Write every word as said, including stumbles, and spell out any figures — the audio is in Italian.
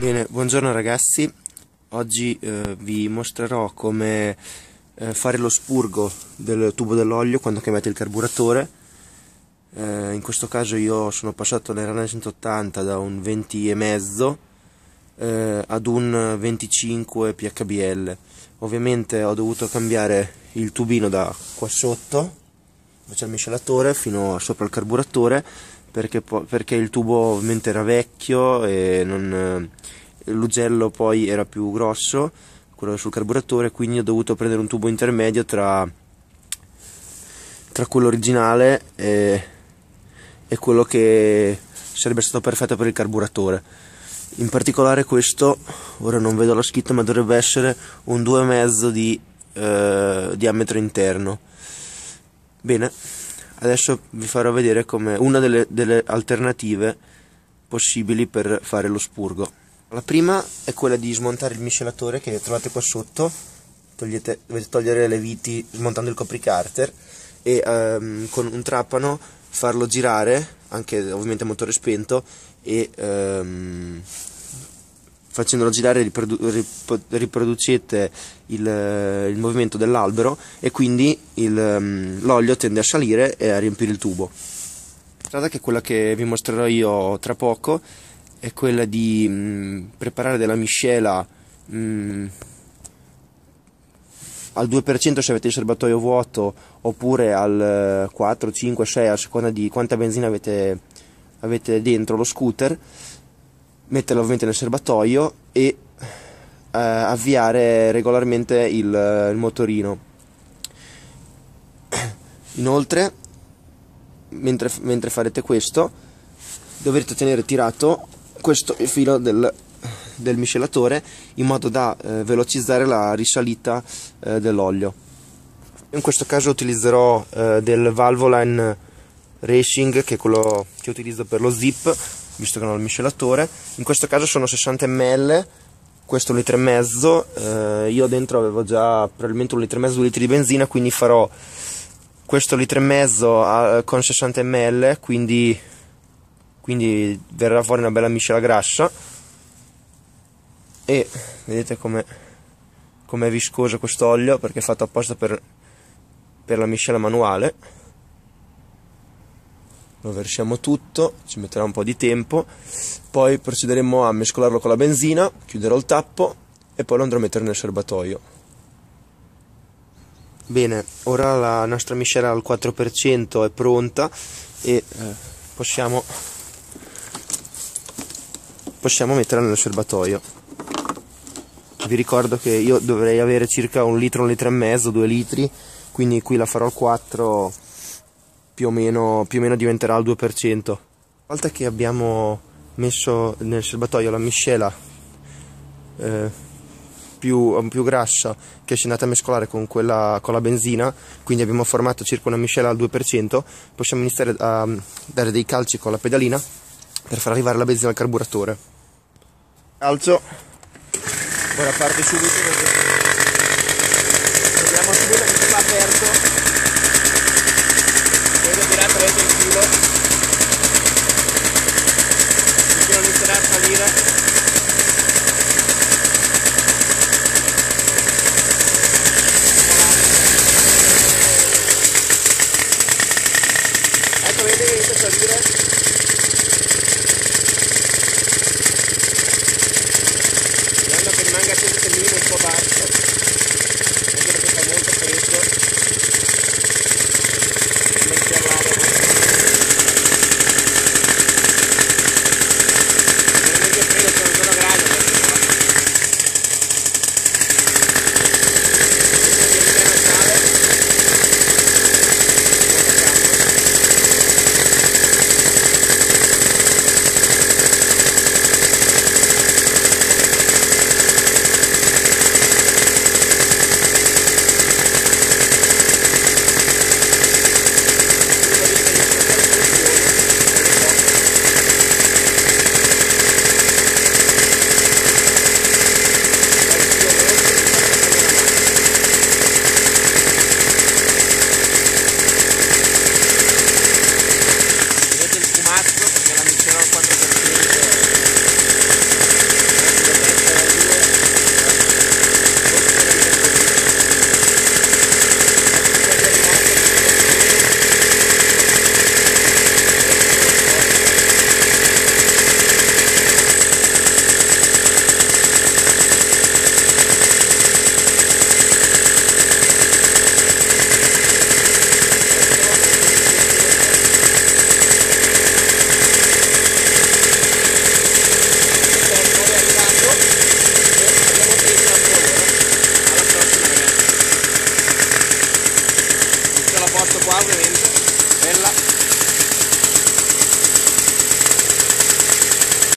Bene, buongiorno ragazzi, oggi eh, vi mostrerò come eh, fare lo spurgo del tubo dell'olio quando chiamate il carburatore. Eh, in questo caso io sono passato nell'R N centottanta da un venti e mezzo eh, ad un venticinque P H B L. Ovviamente ho dovuto cambiare il tubino da qua sotto, dove c'è il miscelatore, fino a sopra il carburatore, perché, perché il tubo ovviamente era vecchio e non... l'ugello poi era più grosso, quello sul carburatore, quindi ho dovuto prendere un tubo intermedio tra, tra quello originale e, e quello che sarebbe stato perfetto per il carburatore. In particolare questo, ora non vedo la scritta, ma dovrebbe essere un due e mezzo di eh, diametro interno. Bene, adesso vi farò vedere come una delle, delle alternative possibili per fare lo spurgo. La prima è quella di smontare il miscelatore che trovate qua sotto. Togliete, dovete togliere le viti smontando il copricarter e um, con un trapano farlo girare, anche ovviamente a motore spento, e um, facendolo girare riprodu riproducete il, il movimento dell'albero e quindi um, l'olio tende a salire e a riempire il tubo. La strada, che è quella che vi mostrerò io tra poco, è quella di mh, preparare della miscela mh, al due per cento se avete il serbatoio vuoto, oppure al quattro, cinque, sei, a seconda di quanta benzina avete, avete dentro lo scooter. Metterla ovviamente nel serbatoio e eh, avviare regolarmente il, il motorino. Inoltre, mentre, mentre farete questo, dovrete tenere tirato questo filo del, del miscelatore in modo da eh, velocizzare la risalita eh, dell'olio. In questo caso utilizzerò eh, del Valvoline Racing, che è quello che utilizzo per lo zip, visto che non ho il miscelatore. In questo caso sono sessanta millilitri, questo un litro e mezzo. Eh, io dentro avevo già probabilmente un litro e mezzo, due litri di benzina, quindi farò questo litro e mezzo a, con sessanta millilitri, quindi quindi verrà fuori una bella miscela grassa. E vedete come è viscoso questo olio, perché è fatto apposta per, per la miscela manuale. Lo versiamo tutto, ci metterà un po' di tempo, poi procederemo a mescolarlo con la benzina, chiuderò il tappo e poi lo andrò a mettere nel serbatoio. Bene, ora la nostra miscela al quattro per cento è pronta e eh, possiamo possiamo metterla nel serbatoio. Vi ricordo che io dovrei avere circa un litro, un litro e mezzo, due litri, quindi qui la farò al quattro, più o meno, più o meno diventerà al due per cento. Una volta che abbiamo messo nel serbatoio la miscela eh, più, più grassa, che si è andata a mescolare con quella con la benzina, quindi abbiamo formato circa una miscela al due per cento, possiamo iniziare a dare dei calci con la pedalina per far arrivare la benzina al carburatore. Calcio, ora parte subito, vediamo subito che sta aperto, vedo direttamente il filo, finché non inizierà a salire.